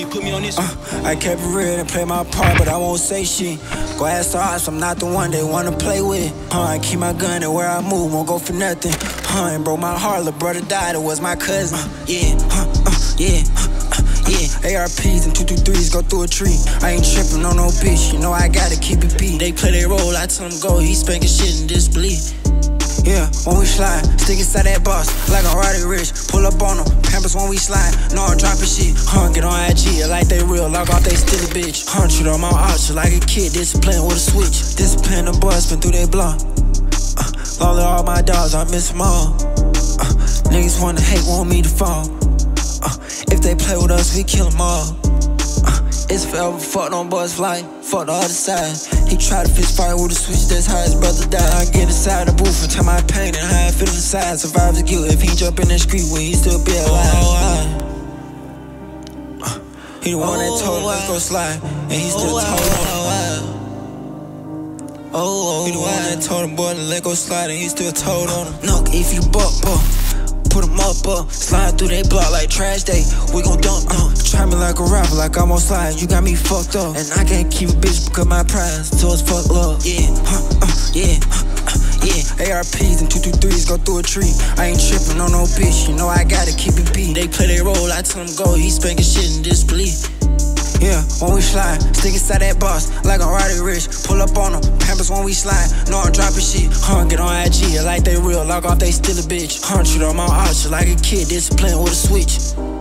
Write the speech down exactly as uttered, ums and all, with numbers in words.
Moontsie, put me on this one. Uh, I kept it real and play my part, but I won't say shit. Go ask the odds, I'm not the one they wanna play with. Huh, I keep my gun and where I move, won't go for nothing. Huh, and broke my heart, little brother died, it was my cousin. Uh, yeah, huh, uh, yeah, uh, uh, yeah. A R Ps and two two threes go through a tree. I ain't tripping on no bitch, you know I gotta keep it beat. They play their role, I tell them go, he spanking shit in disbelief. Yeah, when we slide, stick inside that box like I'm Roddy Rich. Pull up on them, Pampers when we slide. No, I'm dropping shit. Huh, get on I G like they real, log off they still a bitch. Huh, treat on my option like a kid, discipline with a switch. Discipline the boys been through their block. Uh, lonely all my dogs, I miss them all. Uh, niggas wanna hate, want me to fall. Uh, if they play with us, we kill them all. Uh, it's forever, fuck them boys fly, fuck the other side. He tried to fist fight with a switch, that's how his brother died. I get inside the booth and tell my pain and how I feel inside. Survive the guilt if he jump in the street, will he still be alive? Oh, uh, he the one that told him let's go slide, and he still told him. Oh, he the one that told him boy to let go slide, and he still told on him. No, if you buck, buck. Put them up, up, slide through they block like trash day. We gon' dump, uh, try me like a rapper, like I'm on slide. You got me fucked up, and I can't keep a bitch because my prize so it's fucked up. Yeah, huh, uh, yeah, uh, uh, yeah. A R Ps and two two threes go through a tree. I ain't tripping on no bitch, you know I gotta keep it beat. They play their role, I tell them go, he spanking shit in disbelief. Yeah, when we slide, stick inside that box like I'm Roddy Rich. Pull up on them, Pampers when we slide. No, I'm dropping shit. Huh, get on I G like they real, log off they still a bitch. Huh, treat on my option like a kid, discipline with a switch.